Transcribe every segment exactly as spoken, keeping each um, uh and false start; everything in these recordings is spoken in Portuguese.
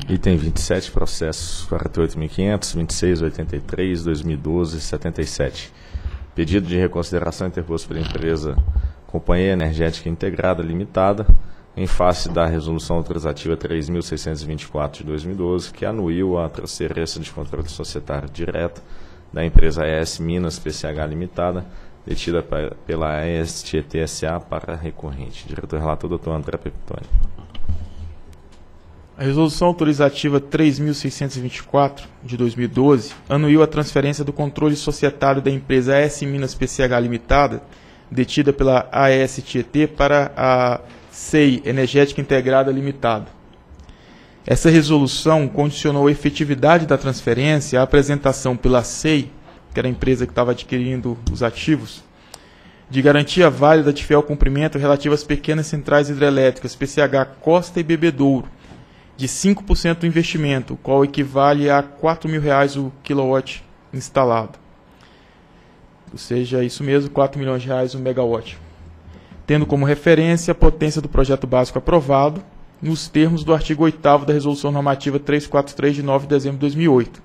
Item vinte e sete, processos quarenta e oito mil e quinhentos, vinte e seis, oitenta e três, dois mil e doze, setenta e sete. Pedido de reconsideração interposto pela empresa Companhia Energética Integrada Limitada, em face da Resolução Autorizativa três mil seiscentos e vinte e quatro de dois mil e doze, que anuiu a transferência de controle societário direto da empresa E S Minas P C H Limitada, detida pela E S Tietê S A para recorrente. Diretor relator, doutor André Pepitone. A Resolução Autorizativa três mil seiscentos e vinte e quatro, de dois mil e doze, anuiu a transferência do controle societário da empresa E S Minas P C H Limitada, detida pela A E S Tietê, para a S E I Energética Integrada Limitada. Essa resolução condicionou a efetividade da transferência à apresentação pela S E I, que era a empresa que estava adquirindo os ativos, de garantia válida de fiel cumprimento relativa às pequenas centrais hidrelétricas P C H Costa e Bebedouro, de cinco por cento do investimento, o qual equivale a quatro mil reais o quilowatt instalado. Ou seja, isso mesmo, quatro milhões de reais o megawatt. Tendo como referência a potência do projeto básico aprovado, nos termos do artigo oitavo da Resolução Normativa trezentos e quarenta e três, de nove de dezembro de dois mil e oito.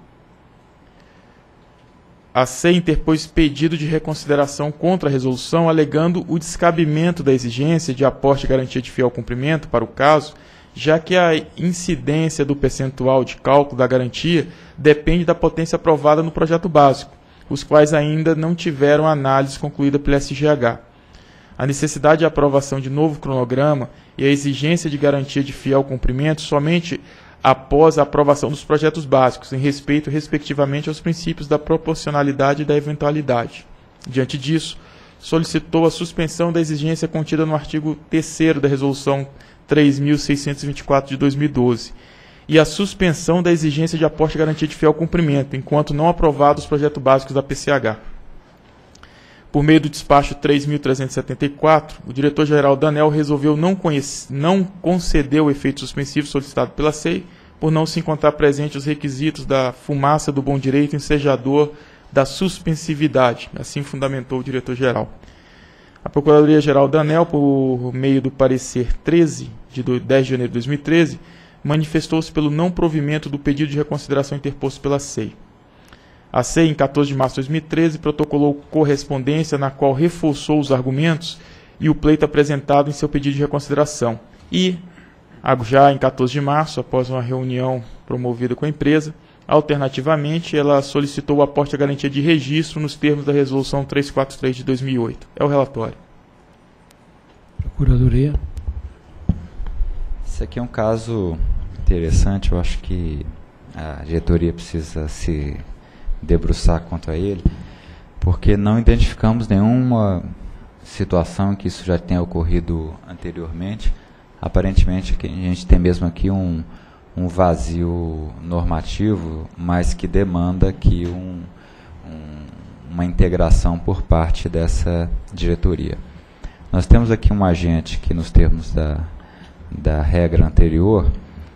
A S E I interpôs pedido de reconsideração contra a resolução, alegando o descabimento da exigência de aporte e garantia de fiel cumprimento para o caso, já que a incidência do percentual de cálculo da garantia depende da potência aprovada no projeto básico, os quais ainda não tiveram análise concluída pela S G H. A necessidade de aprovação de novo cronograma e a exigência de garantia de fiel cumprimento somente após a aprovação dos projetos básicos, em respeito, respectivamente, aos princípios da proporcionalidade e da eventualidade. Diante disso, solicitou a suspensão da exigência contida no artigo terceiro da Resolução três mil seiscentos e vinte e quatro de dois mil e doze e a suspensão da exigência de aporte e garantia de fiel cumprimento, enquanto não aprovados os projetos básicos da P C H. Por meio do despacho três mil trezentos e setenta e quatro, o diretor-geral da ANEEL resolveu não, não conceder o efeito suspensivo solicitado pela S E I, por não se encontrar presente os requisitos da fumaça do bom direito ensejador da suspensividade. Assim fundamentou o diretor-geral. A Procuradoria-Geral da ANEEL, por meio do parecer treze, de dez de janeiro de dois mil e treze, manifestou-se pelo não provimento do pedido de reconsideração interposto pela S E I. A S E I, em quatorze de março de dois mil e treze, protocolou correspondência na qual reforçou os argumentos e o pleito apresentado em seu pedido de reconsideração. E, já em quatorze de março, após uma reunião promovida com a empresa, alternativamente, ela solicitou o aporte à garantia de registro nos termos da Resolução trezentos e quarenta e três de dois mil e oito. É o relatório. Procuradoria. Esse aqui é um caso interessante, eu acho que a diretoria precisa se debruçar contra ele, porque não identificamos nenhuma situação em que isso já tenha ocorrido anteriormente. Aparentemente, a gente tem mesmo aqui um, um vazio normativo, mas que demanda aqui um, um, uma integração por parte dessa diretoria. Nós temos aqui um agente que, nos termos da, da regra anterior,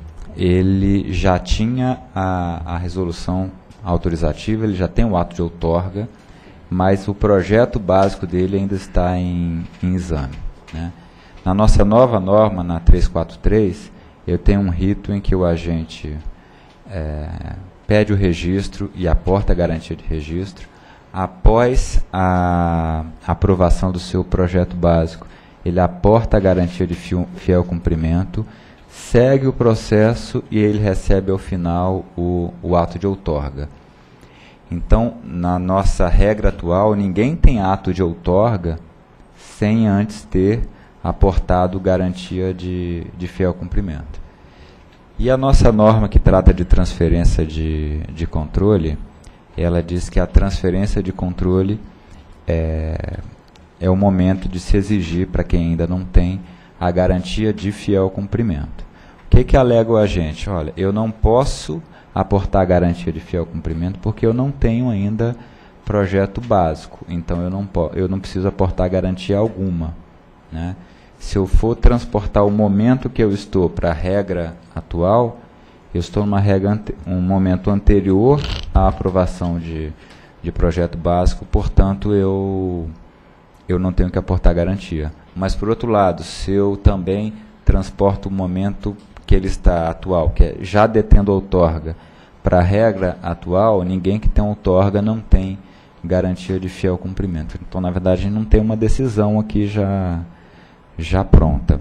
ele já tinha a, a resolução autorizativa, ele já tem o ato de outorga, mas o projeto básico dele ainda está em, em exame, né? Na nossa nova norma, na trezentos e quarenta e três, eu tenho um rito em que o agente é, pede o registro e aporta a garantia de registro. Após a aprovação do seu projeto básico, ele aporta a garantia de fiel, fiel cumprimento, segue o processo e ele recebe ao final o, o ato de outorga. Então, na nossa regra atual, ninguém tem ato de outorga sem antes ter aportado garantia de, de fiel cumprimento. E a nossa norma que trata de transferência de, de controle, ela diz que a transferência de controle é, é o momento de se exigir, para quem ainda não tem, a garantia de fiel cumprimento. O que que alega o agente? Olha, eu não posso aportar a garantia de fiel cumprimento porque eu não tenho ainda projeto básico, então eu não, po eu não preciso aportar garantia alguma, né? Se eu for transportar o momento que eu estou para a regra atual, eu estou numa regra, um momento anterior à aprovação de, de projeto básico, portanto, eu, eu não tenho que aportar garantia. Mas, por outro lado, se eu também transporto o momento que ele está atual, que é já detendo outorga, para a regra atual, ninguém que tem outorga não tem garantia de fiel cumprimento. Então, na verdade, a gente não tem uma decisão aqui já, já pronta.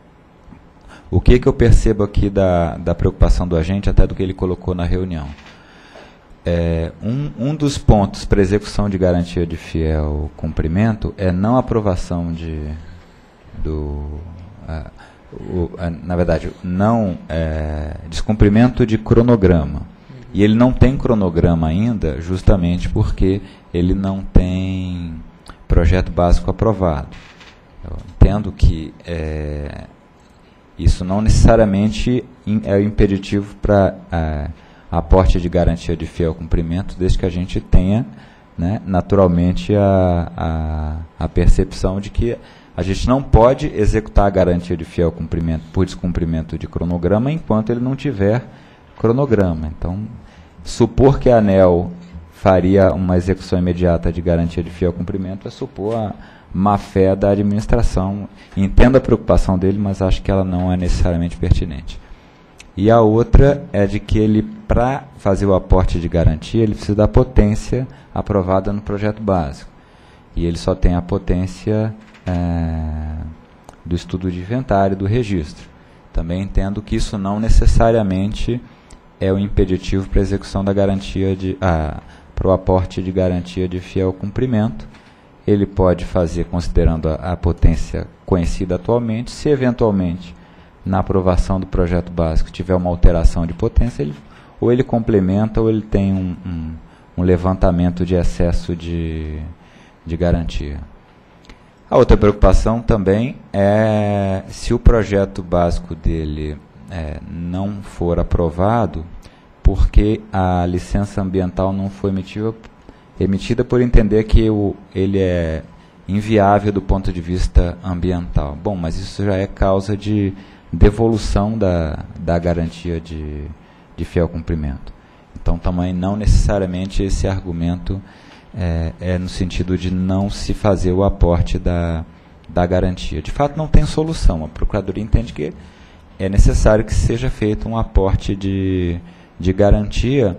O que, que eu percebo aqui da, da preocupação do agente, até do que ele colocou na reunião? É, um, um dos pontos para execução de garantia de fiel cumprimento é não aprovação de, do, a, o, a, na verdade, não é, descumprimento de cronograma. E ele não tem cronograma ainda, justamente porque ele não tem projeto básico aprovado. Eu entendo que é, isso não necessariamente é impeditivo para é, aporte de garantia de fiel cumprimento, desde que a gente tenha, né, naturalmente, a, a, a percepção de que a gente não pode executar a garantia de fiel cumprimento por descumprimento de cronograma enquanto ele não tiver cronograma. Então, supor que a ANEEL faria uma execução imediata de garantia de fiel cumprimento é supor a má-fé da administração. Entendo a preocupação dele, mas acho que ela não é necessariamente pertinente. E a outra é de que ele, para fazer o aporte de garantia, ele precisa da potência aprovada no projeto básico. E ele só tem a potência é, do estudo de inventário, do registro. Também entendo que isso não necessariamente é o impeditivo para a execução da garantia de ah, para o aporte de garantia de fiel cumprimento. Ele pode fazer considerando a, a potência conhecida atualmente. Se eventualmente na aprovação do projeto básico tiver uma alteração de potência, ele, ou ele complementa ou ele tem um, um, um levantamento de excesso de, de garantia. A outra preocupação também é se o projeto básico dele É, não for aprovado porque a licença ambiental não foi emitida, emitida por entender que o, ele é inviável do ponto de vista ambiental. Bom, mas isso já é causa de devolução da, da garantia de, de fiel cumprimento. Então, também não necessariamente esse argumento é, é no sentido de não se fazer o aporte da, da garantia. De fato, não tem solução. A Procuradoria entende que é necessário que seja feito um aporte de, de garantia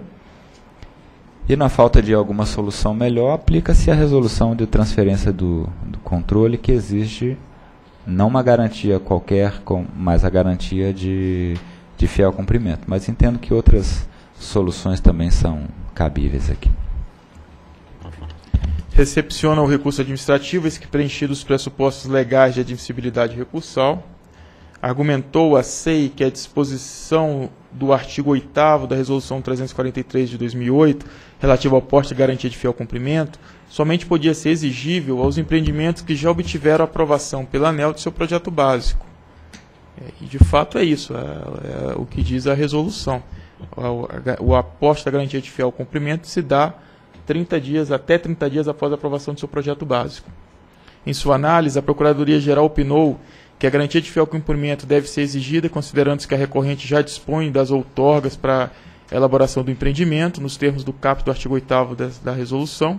e, na falta de alguma solução melhor, aplica-se a resolução de transferência do, do controle, que exige não uma garantia qualquer, com, mas a garantia de, de fiel cumprimento. Mas entendo que outras soluções também são cabíveis aqui. Recepciona o recurso administrativo, esse que preenchido os pressupostos legais de admissibilidade recursal. Argumentou a S E I que a disposição do artigo oitavo da Resolução trezentos e quarenta e três de dois mil e oito, relativa ao aporte e garantia de fiel cumprimento, somente podia ser exigível aos empreendimentos que já obtiveram aprovação pela ANEEL de seu projeto básico. E, de fato, é isso, é, é o que diz a resolução. O, o aporte da garantia de fiel cumprimento se dá trinta dias, até trinta dias após a aprovação do seu projeto básico. Em sua análise, a Procuradoria-Geral opinou que a garantia de fiel cumprimento deve ser exigida, considerando-se que a recorrente já dispõe das outorgas para a elaboração do empreendimento, nos termos do caput do artigo oitavo da, da resolução,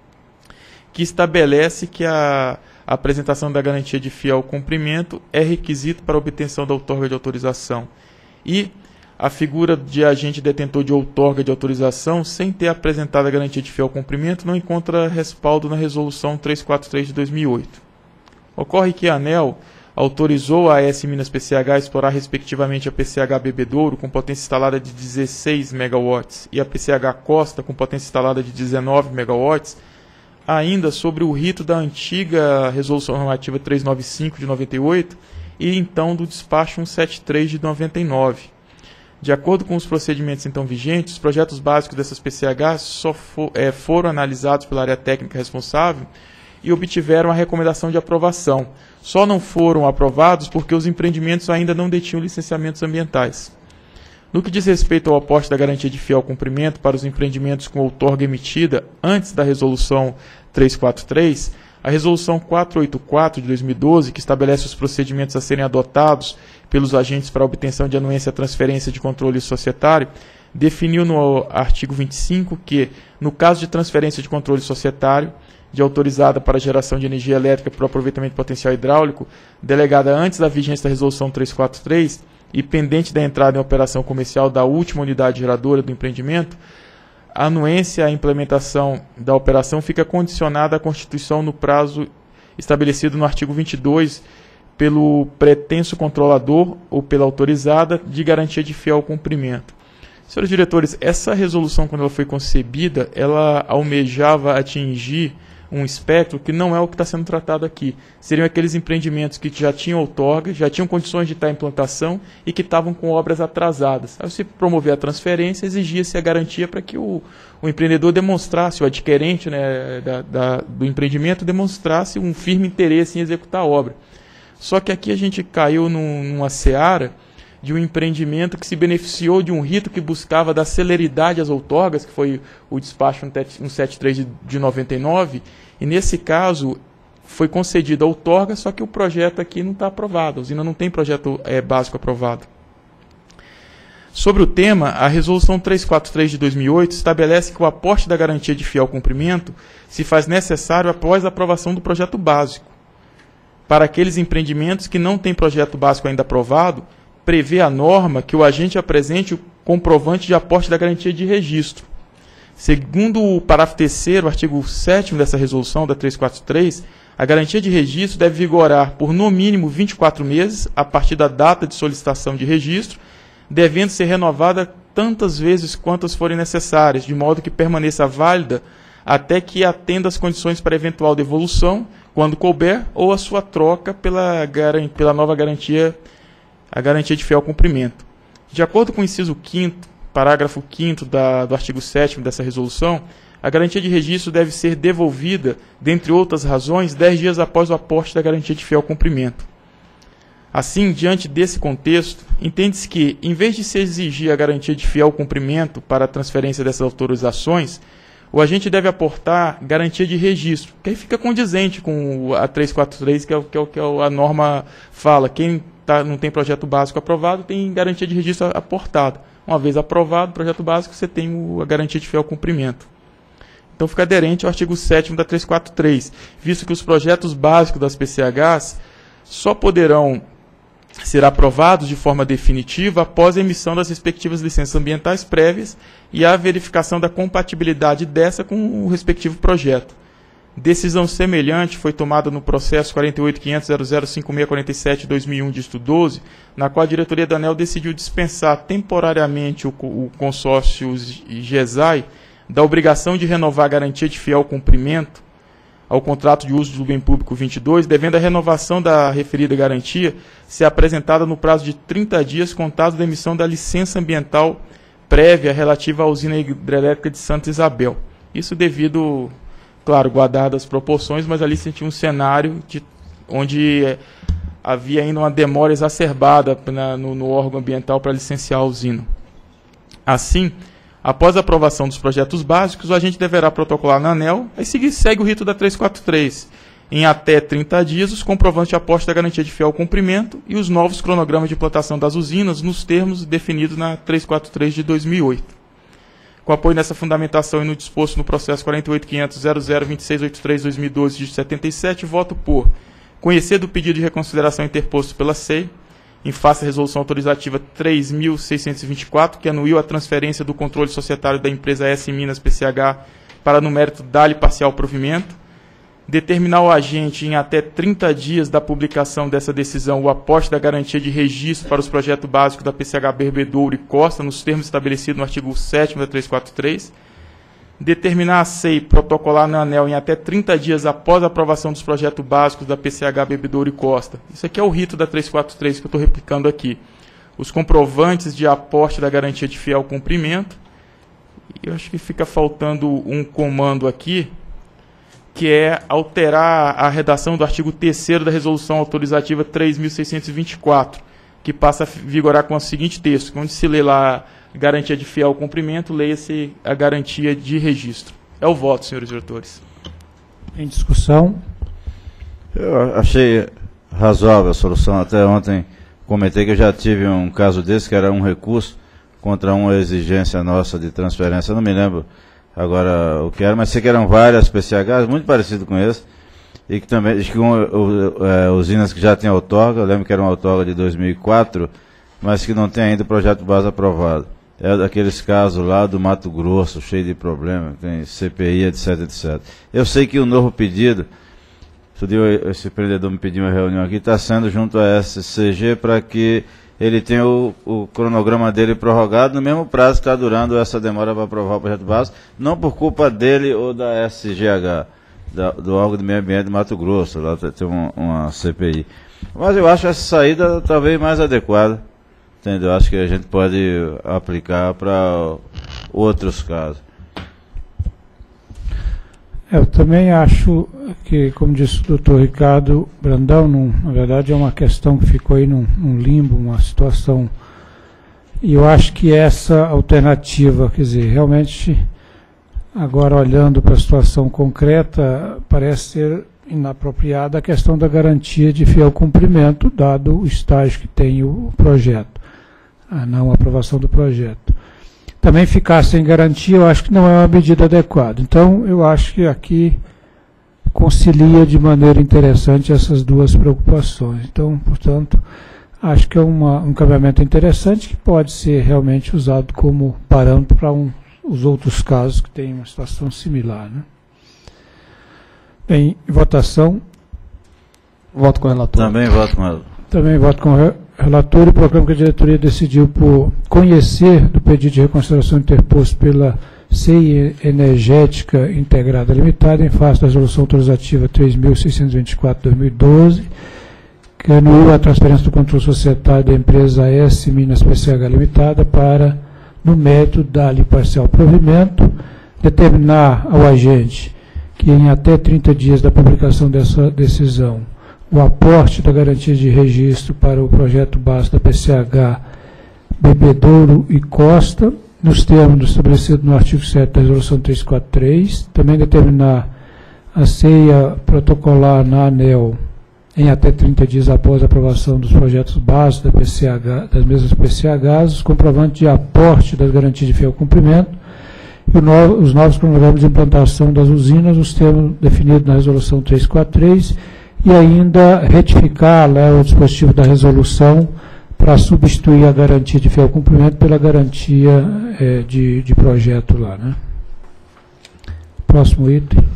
que estabelece que a, a apresentação da garantia de fiel cumprimento é requisito para a obtenção da outorga de autorização. E a figura de agente detentor de outorga de autorização, sem ter apresentado a garantia de fiel cumprimento, não encontra respaldo na resolução trezentos e quarenta e três de dois mil e oito. Ocorre que a ANEEL autorizou a AES Minas P C H a explorar respectivamente a P C H Bebedouro com potência instalada de dezesseis megawatts e a P C H Costa com potência instalada de dezenove megawatts, ainda sobre o rito da antiga Resolução Normativa trezentos e noventa e cinco de noventa e oito e então do despacho cento e setenta e três de noventa e nove. De acordo com os procedimentos então vigentes, os projetos básicos dessas P C Hs só for, é, foram analisados pela área técnica responsável e obtiveram a recomendação de aprovação. Só não foram aprovados porque os empreendimentos ainda não detinham licenciamentos ambientais. No que diz respeito ao aporte da garantia de fiel cumprimento para os empreendimentos com outorga emitida antes da Resolução trezentos e quarenta e três, a Resolução quatrocentos e oitenta e quatro de dois mil e doze, que estabelece os procedimentos a serem adotados pelos agentes para a obtenção de anuência à transferência de controle societário, definiu no artigo vinte e cinco que, no caso de transferência de controle societário, de autorizada para geração de energia elétrica por aproveitamento potencial hidráulico, delegada antes da vigência da Resolução trezentos e quarenta e três, e pendente da entrada em operação comercial da última unidade geradora do empreendimento, a anuência à implementação da operação fica condicionada à constituição no prazo estabelecido no artigo vinte e dois pelo pretenso controlador ou pela autorizada de garantia de fiel cumprimento. Senhores diretores, essa resolução, quando ela foi concebida, ela almejava atingir um espectro que não é o que está sendo tratado aqui. Seriam aqueles empreendimentos que já tinham outorga, já tinham condições de estar em implantação e que estavam com obras atrasadas. Ao se promover a transferência, exigia-se a garantia para que o, o empreendedor demonstrasse, o adquirente, né, da, da, do empreendimento demonstrasse um firme interesse em executar a obra. Só que aqui a gente caiu num, numa seara de um empreendimento que se beneficiou de um rito que buscava dar celeridade às outorgas, que foi o despacho cento e setenta e três de, de noventa e nove, e nesse caso foi concedida a outorga, só que o projeto aqui não está aprovado, a usina não tem projeto é, básico aprovado. Sobre o tema, a Resolução trezentos e quarenta e três de dois mil e oito estabelece que o aporte da garantia de fiel cumprimento se faz necessário após a aprovação do projeto básico. Para aqueles empreendimentos que não têm projeto básico ainda aprovado, prevê a norma que o agente apresente o comprovante de aporte da garantia de registro. Segundo o parágrafo terceiro, artigo sétimo dessa resolução, da trezentos e quarenta e três, a garantia de registro deve vigorar por no mínimo vinte e quatro meses, a partir da data de solicitação de registro, devendo ser renovada tantas vezes quantas forem necessárias, de modo que permaneça válida até que atenda às condições para eventual devolução, quando couber, ou a sua troca pela, pela nova garantia a garantia de fiel cumprimento. De acordo com o inciso quinto, parágrafo quinto da, do artigo sétimo dessa resolução, a garantia de registro deve ser devolvida, dentre outras razões, dez dias após o aporte da garantia de fiel cumprimento. Assim, diante desse contexto, entende-se que, em vez de se exigir a garantia de fiel cumprimento para a transferência dessas autorizações, o agente deve aportar garantia de registro, que aí fica condizente com a trezentos e quarenta e três, que é o que, é o, que a norma fala. Quem tá, não tem projeto básico aprovado tem garantia de registro aportada. Uma vez aprovado o projeto básico, você tem o, a garantia de fiel cumprimento. Então fica aderente ao artigo sétimo da trezentos e quarenta e três, visto que os projetos básicos das P C Hs só poderão ser aprovados de forma definitiva após a emissão das respectivas licenças ambientais prévias e a verificação da compatibilidade dessa com o respectivo projeto. Decisão semelhante foi tomada no processo quarenta e oito ponto quinhentos ponto zero zero cinco seis quatro sete barra dois mil e um, dígito doze, na qual a diretoria da ANEEL decidiu dispensar temporariamente o, o consórcio GESAI da obrigação de renovar a garantia de fiel cumprimento ao contrato de uso do bem público vinte e dois, devendo a renovação da referida garantia ser apresentada no prazo de trinta dias contados da emissão da licença ambiental prévia relativa à usina hidrelétrica de Santa Isabel. Isso devido, claro, guardadas as proporções, mas ali se tinha um cenário de, onde é, havia ainda uma demora exacerbada na, no, no órgão ambiental para licenciar a usina. Assim, após a aprovação dos projetos básicos, o agente deverá protocolar na ANEEL, aí segue, segue o rito da trezentos e quarenta e três, em até trinta dias, os comprovantes de aporte da garantia de fiel cumprimento e os novos cronogramas de implantação das usinas nos termos definidos na trezentos e quarenta e três de dois mil e oito. Com apoio nessa fundamentação e no disposto no processo quarenta e oito ponto quinhentos ponto zero zero dois seis oito três barra dois mil e doze, de setenta e sete, voto por conhecer do pedido de reconsideração interposto pela S E I, em face à resolução autorizativa três mil seiscentos e vinte e quatro, que anuiu a transferência do controle societário da empresa S Minas P C H para, no mérito, dar-lhe parcial provimento. Determinar o agente, em até trinta dias da publicação dessa decisão, o aporte da garantia de registro para os projetos básicos da P C H Bebedouro e Costa, nos termos estabelecidos no artigo sétimo da trezentos e quarenta e três. Determinar a S E I protocolar na ANEEL em até trinta dias após a aprovação dos projetos básicos da P C H Bebedouro e Costa. Isso aqui é o rito da trezentos e quarenta e três que eu estou replicando aqui. Os comprovantes de aporte da garantia de fiel cumprimento. E eu acho que fica faltando um comando aqui, que é alterar a redação do artigo terceiro da resolução autorizativa três mil seiscentos e vinte e quatro, que passa a vigorar com o seguinte texto, onde se lê lá garantia de fiel cumprimento, leia-se a garantia de registro. É o voto, senhores diretores. Em discussão. Eu achei razoável a solução. Até ontem comentei que eu já tive um caso desse, que era um recurso contra uma exigência nossa de transferência. Eu não me lembro agora o que era, mas sei que eram várias P C Hs, muito parecido com esse, e que também, acho que um, o, o, é, usinas que já têm outorga. Eu lembro que era uma outorga de dois mil e quatro, mas que não tem ainda o projeto base aprovado. É daqueles casos lá do Mato Grosso, cheio de problemas, tem C P I, etc, etcétera. Eu sei que o novo pedido, esse empreendedor me pediu uma reunião aqui, está sendo junto à S C G para que ele tenha o, o cronograma dele prorrogado no mesmo prazo que está durando essa demora para aprovar o projeto base, não por culpa dele ou da S G H, da, do órgão do meio ambiente de Mato Grosso, lá tem uma, uma C P I. Mas eu acho essa saída talvez mais adequada. Entendeu? Acho que a gente pode aplicar para outros casos. Eu também acho que, como disse o doutor Ricardo Brandão, não, na verdade é uma questão que ficou aí num, num limbo, uma situação. E eu acho que essa alternativa, quer dizer, realmente, agora olhando para a situação concreta, parece ser inapropriada a questão da garantia de fiel cumprimento, dado o estágio que tem o projeto. A não aprovação do projeto. Também ficar sem garantia, eu acho que não é uma medida adequada. Então, eu acho que aqui concilia de maneira interessante essas duas preocupações. Então, portanto, acho que é uma, um caminhamento interessante que pode ser realmente usado como parâmetro para um, os outros casos que têm uma situação similar, né? Em votação. Voto com o relator. Também voto com ela. Também voto com o relator e proclamo que a diretoria decidiu por conhecer do pedido de reconsideração interposto pela C I Energética Integrada Limitada em face da resolução autorizativa três mil seiscentos e vinte e quatro barra dois mil e doze, que anula a transferência do controle societário da empresa S Minas P C H Limitada para, no mérito, dar-lhe parcial provimento, determinar ao agente que em até trinta dias da publicação dessa decisão o aporte da garantia de registro para o projeto base da P C H Bebedouro e Costa, nos termos estabelecidos no artigo sete da Resolução trezentos e quarenta e três, também determinar a ceia protocolar na ANEEL em até trinta dias após a aprovação dos projetos base da P C H, das mesmas P C Hs, os comprovantes de aporte das garantias de fiel cumprimento e o no, os novos cronogramas de implantação das usinas, nos termos definidos na Resolução trezentos e quarenta e três, e ainda retificar lá o dispositivo da resolução para substituir a garantia de fiel cumprimento pela garantia é, de, de projeto lá, né? Próximo item.